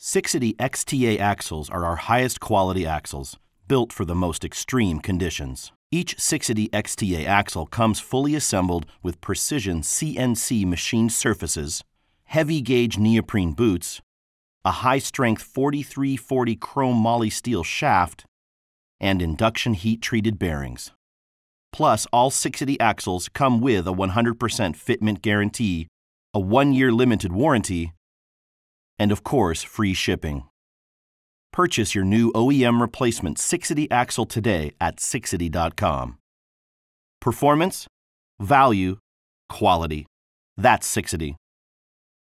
Sixity XTA axles are our highest quality axles, built for the most extreme conditions. Each Sixity XTA axle comes fully assembled with precision CNC machined surfaces, heavy gauge neoprene boots, a high-strength 4340 chrome moly steel shaft, and induction heat-treated bearings. Plus, all Sixity axles come with a 100% fitment guarantee, a 1-year limited warranty, and of course, free shipping. Purchase your new OEM replacement Sixity axle today at Sixity.com. Performance, value, quality. That's Sixity.